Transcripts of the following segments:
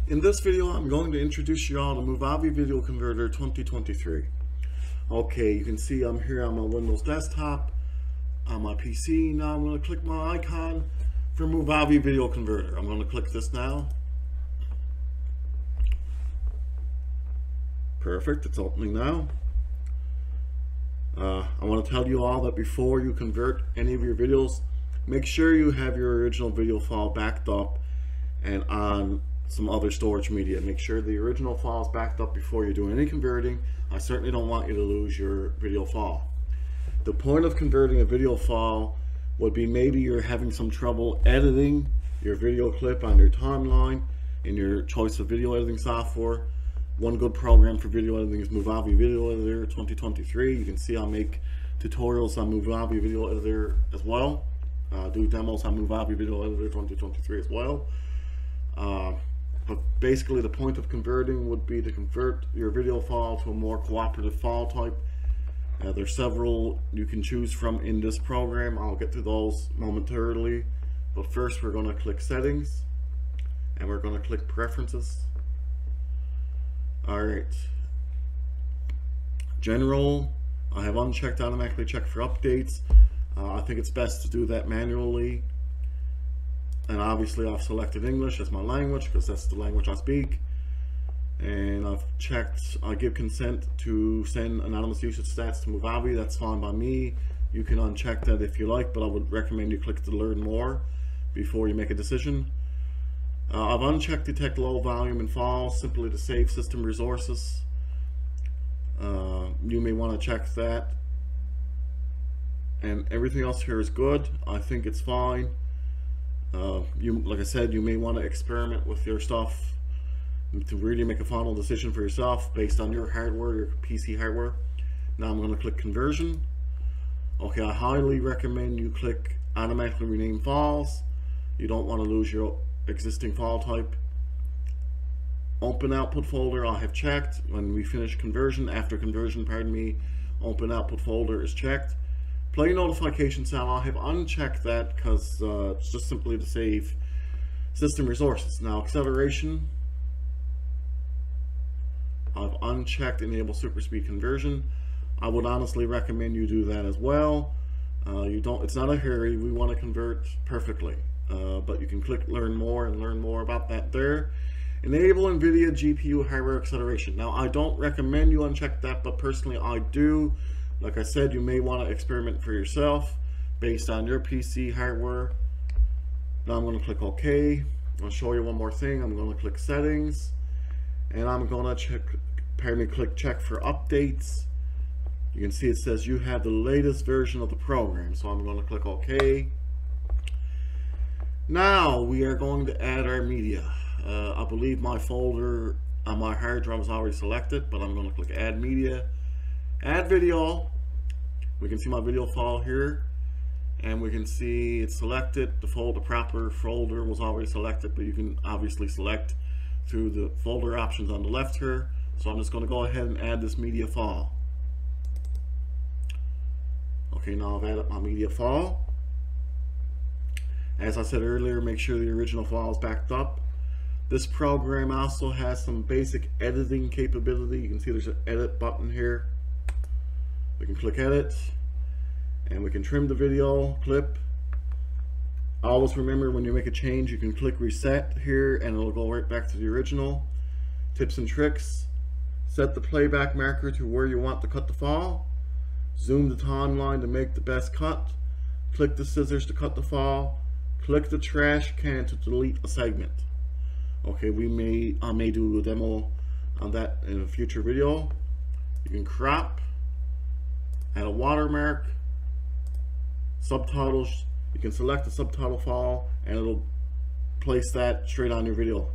In this video, I'm going to introduce you all to Movavi Video Converter 2023. Okay, you can see I'm here on my Windows desktop, on my PC. Now I'm going to click my icon for Movavi Video Converter. I'm going to click this now. Perfect, it's opening now. I want to tell you all that before you convert any of your videos, make sure you have your original video file backed up and on some other storage media. Make sure the original file is backed up before you do any converting. I certainly don't want you to lose your video file. The point of converting a video file would be maybe you're having some trouble editing your video clip on your timeline in your choice of video editing software. One good program for video editing is Movavi Video Editor 2023. You can see I make tutorials on Movavi Video Editor as well. Do demos on Movavi Video Editor 2023 as well. But basically the point of converting would be to convert your video file to a more cooperative file type. There's several you can choose from in this program. I'll get to those momentarily. But first we're going to click Settings and we're going to click Preferences. Alright. General, I have unchecked automatically check for updates. I think it's best to do that manually. And obviously I've selected English as my language because that's the language I speak. And I've checked, I give consent to send anonymous usage stats to Movavi. That's fine by me. You can uncheck that if you like, but I would recommend you click to learn more before you make a decision. I've unchecked detect low volume in files simply to save system resources. You may want to check that. And everything else here is good. I think it's fine. Like I said, you may want to experiment with your stuff to really make a final decision for yourself based on your hardware, your PC hardware. Now I'm going to click Conversion. Okay, I highly recommend you click Automatically Rename Files. You don't want to lose your existing file type. Open Output Folder I have checked. When we finish conversion, after conversion, pardon me, Open Output Folder is checked. Play Notification Sound, I have unchecked that because it's just simply to save system resources. Now acceleration, I've unchecked Enable Super Speed Conversion. I would honestly recommend you do that as well. It's not a hurry, we want to convert perfectly. But you can click Learn More and learn more about that there. Enable NVIDIA GPU hardware acceleration. Now I don't recommend you uncheck that, but personally I do. Like I said, you may want to experiment for yourself based on your PC hardware. Now I'm going to click OK. I'll show you one more thing. I'm going to click Settings, and I'm going to click Check for Updates. You can see it says you have the latest version of the program, so I'm going to click OK. Now we are going to add our media. I believe my folder on my hard drive is already selected, but I'm going to click Add Media. Add video. We can see my video file here, and we can see it's selected. The proper folder was already selected, but you can obviously select through the folder options on the left here. So I'm just going to go ahead and add this media file. Okay, now I've added my media file. As I said earlier, make sure the original file is backed up. This program also has some basic editing capability. You can see there's an edit button here. We can click Edit, and we can trim the video clip. Always remember, when you make a change, you can click Reset here, and it'll go right back to the original. Tips and tricks: set the playback marker to where you want to cut the file. Zoom the timeline to make the best cut. Click the scissors to cut the file. Click the trash can to delete a segment. Okay, I may do a demo on that in a future video. You can crop. Add a watermark, subtitles. You can select the subtitle file and it'll place that straight on your video.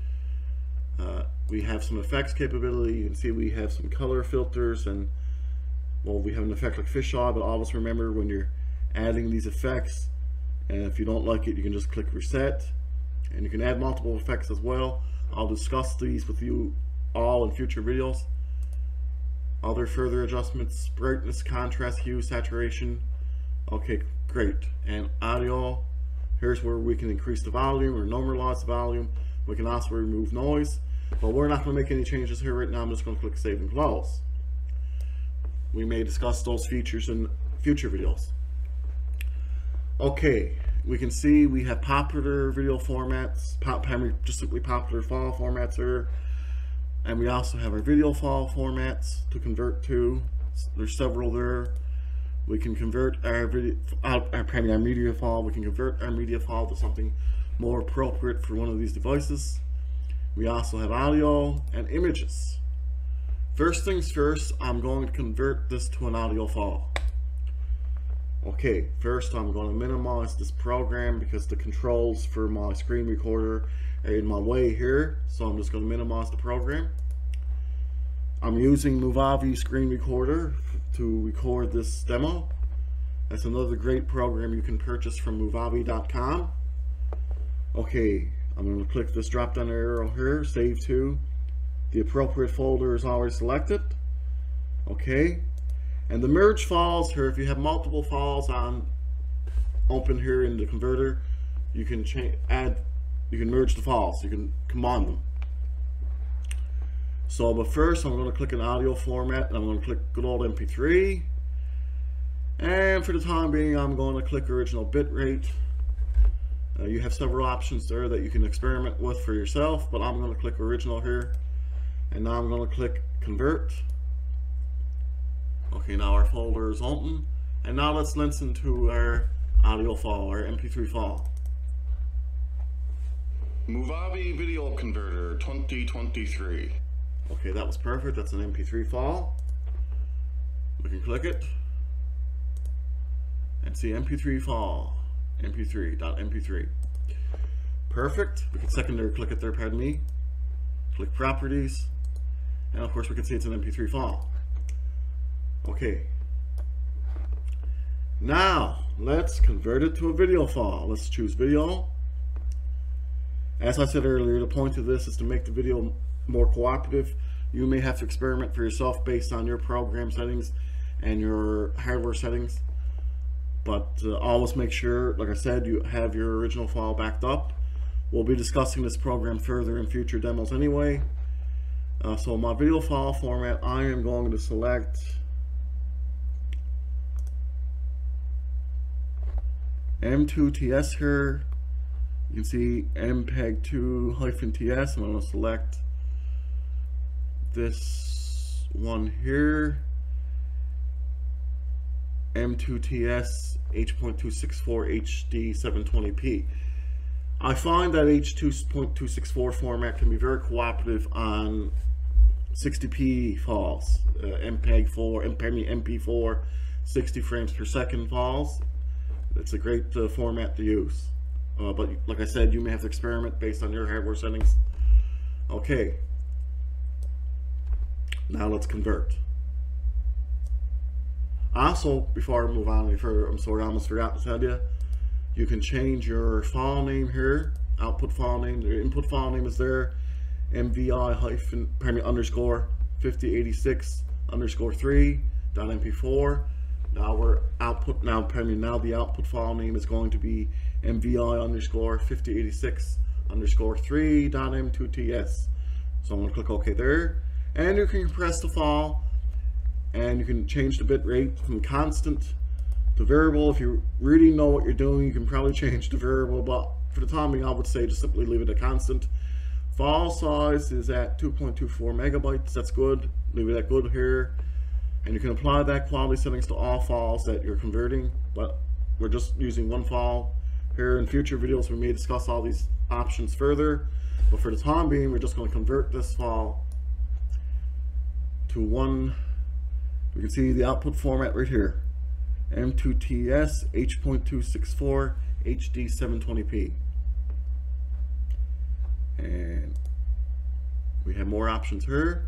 We have some effects capability. You can see we have some color filters, and well, we have an effect like fisheye, but always remember when you're adding these effects, and if you don't like it, you can just click Reset. And you can add multiple effects as well. I'll discuss these with you all in future videos. Other further adjustments: brightness, contrast, hue, saturation. Okay, great. And audio, here's where we can increase the volume or normalize the volume. We can also remove noise, but we're not going to make any changes here right now. I'm just going to click Save and Close. We may discuss those features in future videos. Okay, we can see we have popular video formats, just simply popular file formats here, and we also have our video file formats to convert to. There's several there. We can convert our our media file. We can convert our media file to something more appropriate for one of these devices. We also have audio and images. First things first, I'm going to convert this to an audio file. Okay, first I'm going to minimize this program because the controls for my screen recorder are in my way here. So I'm just going to minimize the program. I'm using Movavi Screen Recorder to record this demo. That's another great program you can purchase from Movavi.com. Okay, I'm going to click this drop down arrow here, save to. The appropriate folder is already selected. Okay, and the merge files here, if you have multiple files open here in the converter, you can merge the files, you can combine them. So, but first I'm going to click an audio format, and I'm going to click good old MP3. And for the time being, I'm going to click original bitrate. You have several options there that you can experiment with for yourself, but I'm going to click original here. And now I'm going to click convert. Okay, now our folder is open. And now let's listen to our audio file, our MP3 file. Movavi Video Converter 2023. Okay, that was perfect. That's an MP3 file. We can click it and see MP3 file, mp3.mp3. Perfect. We can secondary click it there, pardon me. Click properties, and of course we can see it's an MP3 file. Okay. Now let's convert it to a video file. Let's choose video. As I said earlier, the point of this is to make the video more cooperative. You may have to experiment for yourself based on your program settings and your hardware settings, but always make sure, like I said, you have your original file backed up. We'll be discussing this program further in future demos anyway. So my video file format, I am going to select M2TS here. You can see MPEG-2-TS. I'm going to select this one here, M2TS H.264 HD 720p. I find that H.264 format can be very cooperative on 60p files, MP4 60 frames per second files. It's a great format to use. But like I said, you may have to experiment based on your hardware settings. Okay. Now let's convert. Also, before I move on any further, I'm sorry, I almost forgot to tell you, you can change your file name here, output file name. Your input file name is there, MVI-_5086_3.mp4. Now the output file name is going to be MVI-5086_3.m2ts. So I'm going to click OK there, and you can compress the file, and you can change the bit rate from constant to variable. If you really know what you're doing, you can probably change the variable, but for the time being, I would say just simply leave it at constant. File size is at 2.24 megabytes. That's good. Leave it at good here. And you can apply that quality settings to all files that you're converting, but we're just using one file here. In future videos we may discuss all these options further, but for the time being we're just going to convert this file to one. You can see the output format right here, M2TS H.264 HD 720p, and we have more options here.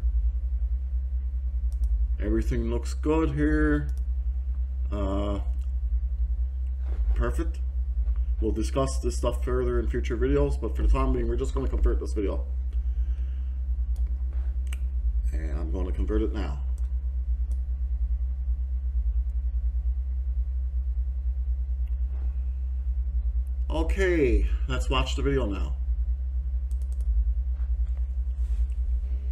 Everything looks good here. Perfect. We'll discuss this stuff further in future videos, but for the time being, we're just going to convert this video. And I'm going to convert it now. Okay, let's watch the video now.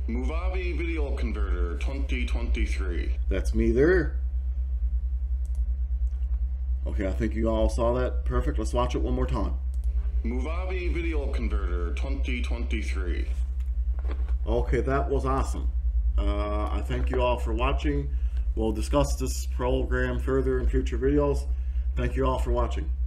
Movavi Video Converter 2023. That's me there. Okay, I think you all saw that. Perfect. Let's watch it one more time. Movavi Video Converter 2023. Okay, that was awesome. I thank you all for watching. We'll discuss this program further in future videos. Thank you all for watching.